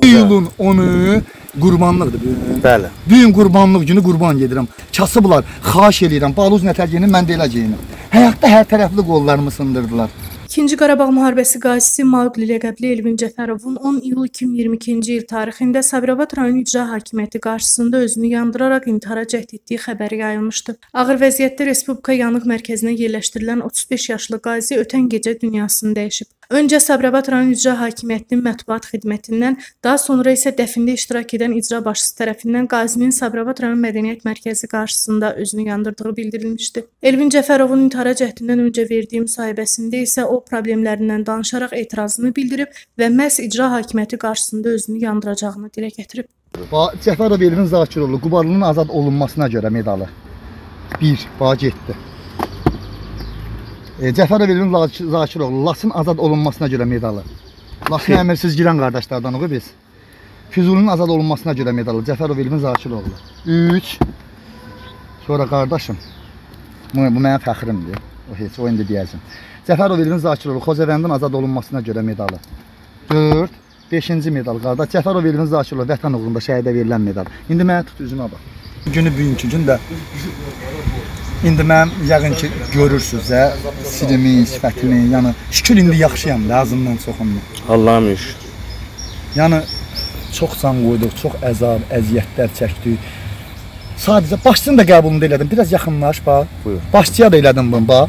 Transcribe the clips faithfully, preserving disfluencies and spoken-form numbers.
İyulun onu qurbanlıqdır. Bəli. Bu gün qurbanlıq günü qurban gedirəm. Kasıblar, xahiş edirəm. Baluz nətərgiyini mən də elə geyinəm. Həyatda hər tərəfli qollarımı sındırdılar. İkinci Qarabağ müharibəsi qazisi Maqli ləqəbli Elvin Cəfərovun on iyul iki min iyirmi ikinci il tarixində Sabirabad rayon icra hakimiyyəti qarşısında özünü yandıraraq intihara cəhd etdiyi xəbəri yayılmışdı. Ağır vəziyyətdə Respublika Yanıq Mərkəzinə yerləşdirilən otuz beş yaşlı qazi ötən gecə dünyasını dəyişib. Öncə Sabirabad rayon icra hakimiyyətinin mətbuat xidmətindən, daha sonra isə dəfində iştirak edən icra başçısı tərəfindən qazinin Sabirabad rayon Mədəniyyət Mərkəzi qarşısında özünü yandırdığı bildirilmişdi. Elvin Cəfərovun intihara cəhdindən öncə verdiyi müsahibəsində isə o problemlərindən danışaraq etirazını bildirib və məhz icra hakimiyyəti qarşısında özünü yandıracağını dilə gətirib. Cəfərov Elvin Zakiroğlu Qubarlının azad olunmasına görə medalı. bir. Bax getdi. E, Cəfərov Elvin Zakiroğlu Lasın azad olunmasına görə medalı. Lasın əmirsiz girən qardaşlardan oğu biz. Füzulinin azad olunmasına görə medalı. Cəfərov Elvin Zakiroğlu. üç. Sonra qardaşım. Bu, bu mənim fəxrimdir. O heç o indi deyəcəm. Cəfərov Elvin Zakiroğlu Xocavəndin azad olunmasına görə medalı. dörd. beşinci medal qardaş. Cəfərov Elvin Zakiroğlu vətən uğrunda şəhidə verilən medal. İndi mənə tut üzümə bax. Günü bugünkü gün də İndi mən yəqin ki görürsünüz də silimi, sifətimi, yəni şükür indi yaxşıyam da azından çoxumda. Allah'a şükür. Yəni çox can qoyduq, çox əzab, əziyyətlər çəkdik. Sadəcə başçını da qəbulunda elədim. Biraz yaxınlaş bax. Buyur. Başçıya da elədim bunu bax.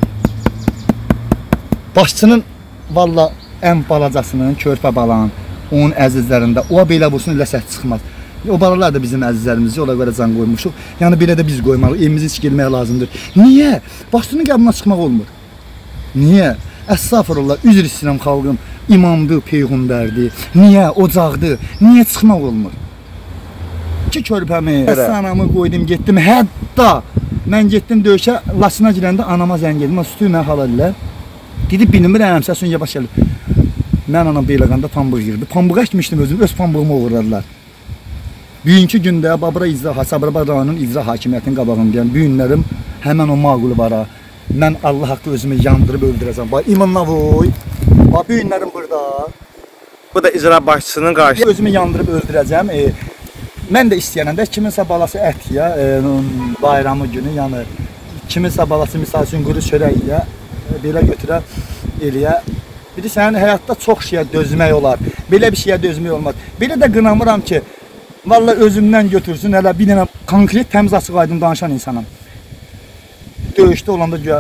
Başçının valla ən balacasının, körpə balan, onun əzizlərində o belə bulsun ilə səs çıxmaz. O balalar da bizim əzizlərimizdir, ona görə can qoymuşuq. Yəni belə də biz qoymalıyıq, evimizə heç girmək lazımdır. Niyə? Başçının qəbuluna çıxmaq olmur. Niyə? Əstəğfurullah, üzr istəyirəm xalqım, imamdır, peyğəmbərdir. Niyə? Ocaqdır. Niyə çıxmaq olmur? İki körpəmi, əstanamı qoydum, getdim. Hətta mən getdim döyüşə, Lasına girəndə anama zəng edim. Sütü mən halalilər. Dedi, bilmirəm, səsun yavaş gəlib. Mən anam Beyləqanda pambıq girdi. Pambıq əkmişdim özüm, öz pambığımı uğurladılar. Bugünkü gündə Babra icra, Sabirabad rayonunun icra hakimiyyətinin qabağındayım. Bu günlərim həmən o mağulu vara. Mən Allah haqqı özümü yandırıb öldürəcəm. Bax, imanla voy. Bax, bu günlərim burada. Bu da icra başçısının qarşısında. Özümü yandırıb öldürəcəm. E, mən də istəyənəm də kiminsə balası ət ya, e, bayramı günü, yəni kiminsə balası misal üçün quru çörək ya, e, belə götürə eləyə. Bir də sənin həyatda çox şeyə dözmək olar. Belə bir şeyə dözmək olmaz. Belə də qınamıram ki, vallahi özümdən götürsün, hələ bir dənə konkret, təmiz, açıq, aydın danışan insanım. Döyüşdə olanda göyə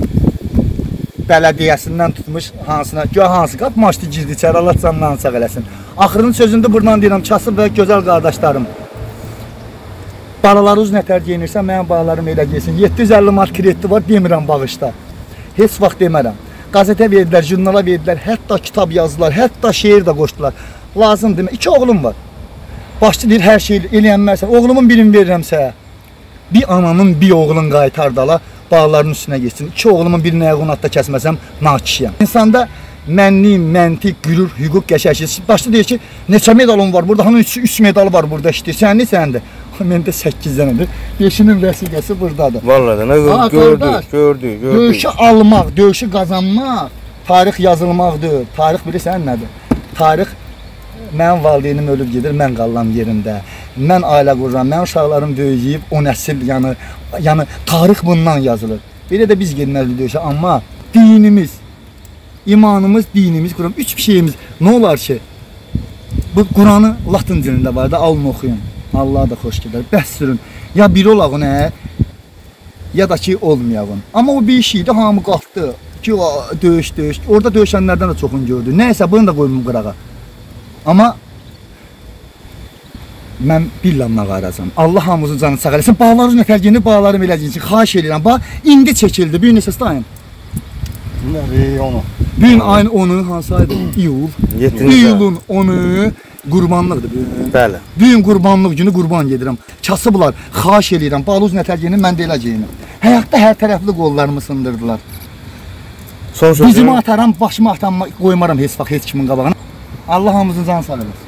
bələdiyyəsindən tutmuş hansına, göyə hansı qap maçdı girdi içəri, Allah canından sağ eləsin. Axırının sözündə buradan deyirəm, kasıb və gözəl qardaşlarım. Balaları uz nətər geyinirsən, mənim balalarım elə geysin. yeddi yüz əlli manat krediti var, demirəm bağışda. Heç vaxt demərəm. Qazetə verdilər, jurnala verdilər, hətta kitab yazdılar, hətta şeir də qoşdular. Lazım demə, iki oğlum var. Başçı deyir, hər şey eləyənmərsən, oğlumun birini verirəmsə, bir ananın bir oğlun qaytardala, bağların üstünə geçsin. İki oğlumun birini ayağını atda kəsməsəm, nakişiyəm. İnsanda mənlik, məntiq, qürur, hüquq qəşəşir. Başçı deyir ki, neçə medalım var burada, hanı üç medal var burada işləyir. Sənli səndir. Məndə səkkiz dənədir. beşinin vəsiqəsi buradadır. Vallahi nə gördük, gördük, gördük. Döyüşü almaq, döyüşü qazanmaq, tarix yazılmaqdır. Tarix bilirsən nədir? Tarix, mənim valideynim ölüb gedir, mən qalıram yerimdə. Mən ailə qururam, mənim uşaqlarım böyüyüb, o nəsil, yəni, yəni tarix bundan yazılır. Belə də biz gedməliyik döyüşə, amma dinimiz, imanımız, dinimiz, Quran, üç bir şeyimiz, nə olar ki, bu Quranı Latın dilində var da, alın oxuyun. Allah da xoş gedər, bəs sürün. Ya biri olaq ona, ya da ki olmayağın. Amma o bir şeydi, hamı qalxdı ki, döyüş, döyüş. Orada döyüşənlərdən də çoxunu gördü. Nəysə, bunu da qoymum qırağa. Amma mən billah ağaracam. Allah hamımızın canını sağ eləsin. Bağlarınız nətərgini, bağlarım eləcəyiniz. Xahiş edirəm. Bax, indi çəkildi. Bu gün neçə sayın? onu. Bu gün ayın onu, hansı aydı? İyul. İyulun onu qurbanlıqdır. Bəli. Bu gün qurbanlıq günü qurban gedirəm. Kasıblar, xahiş edirəm. Baluz nətərgini mən də elə geyinəm. Həyatda hər tərəfli qollarımı sındırdılar. Son sözü. Bizimi ataram, başımı atam qoymaram heç vaxt heç kimin qabağına. Allah hamımızın canı sağ eləsin.